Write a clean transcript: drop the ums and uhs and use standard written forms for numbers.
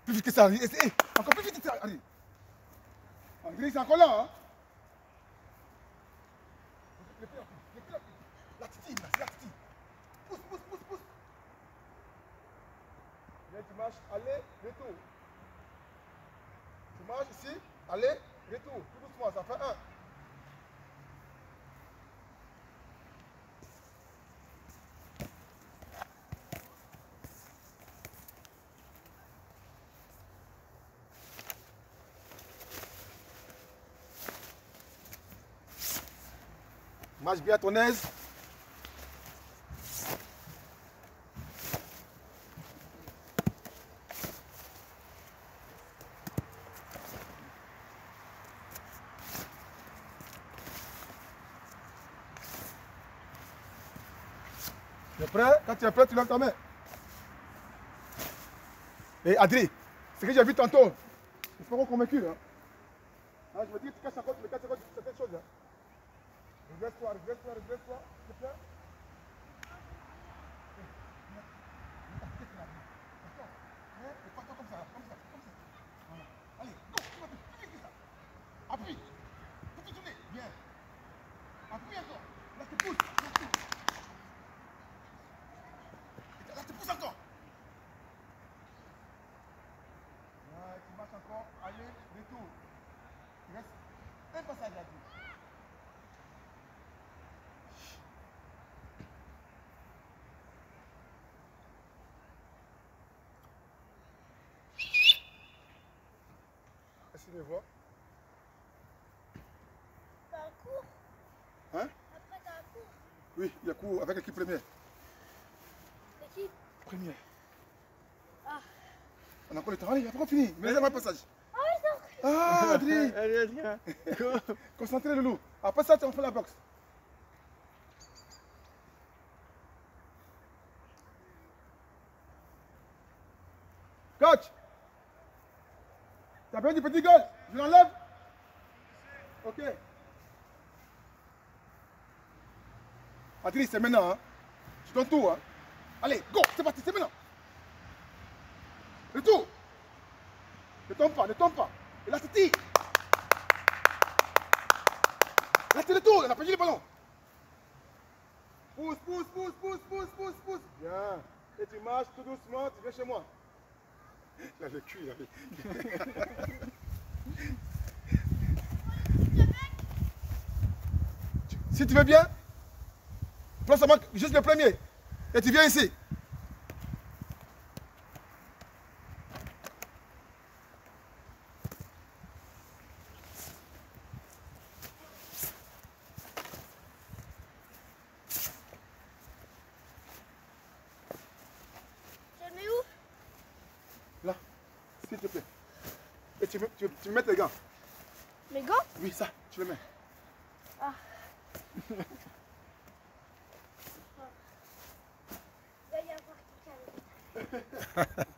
Plus vite que ça, allez. Encore plus vite que ça, allez. André, c'est encore là, hein. La titi, là, c'est la titi. Pousse. Viens, tu marches, allez, retour. Tu marches ici, allez, retour. Tout doucement, ça fait 1. Marche bien à ton aise. Tu es prêt? Quand tu es prêt, tu lèves ta main. Et Adri, ce que j'ai vu tantôt, je suis pas convaincu. Hein? Ah, je me dis, tu me casses encore certaines choses. Hein? Regresse-toi, s'il te plaît. Comme ça. Voilà. Allez, go, tu vas plus vite que ça. Appuie. Faut te tourner. Bien. Appuie encore. Là, tu pousses. Là, tu pousses encore. Là, tu marches encore. Allez, retour. Il reste un passage là-dessus. Est-ce que tu me vois? T'as un cours? Hein? Après t'as un cours? Oui, il y a cours avec l'équipe première. L'équipe? Première. Ah. On a encore le temps. Allez, il n'y a pas fini. Mais laissez-moi un passage. Ah oui, donc. Ah, Adri. Allez, Adrien. Concentré, Loulou. Après ça, on fait la boxe. Coach, t'as besoin du petit goal? Je l'enlève? Ok. Adri, c'est maintenant. Hein. Je donne tout. Hein. Allez, go, c'est parti, c'est maintenant. Retour. Ne tombe pas. Et là, c'est tire. Là, c'est le tour, on a perdu le ballon. Pousse. Bien. Et tu marches tout doucement, tu viens chez moi. Il avait cuit, il avait. Si tu veux bien, prends seulement juste le premier. Et tu viens ici. Je le mets où? Là, s'il te plaît. Et tu me mets tes gants. Mes gants? Oui, ça, tu le mets. Ah. Il va y avoir quelqu'un.